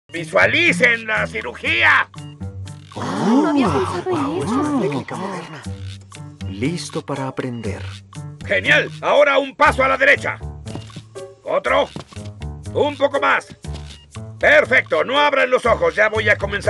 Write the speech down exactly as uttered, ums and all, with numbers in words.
¡Visualicen la cirugía! No había pensado en eso. Técnica moderna. Listo para aprender. ¡Genial! Ahora un paso a la derecha. Otro. Un poco más. Perfecto, no abran los ojos, ya voy a comenzar.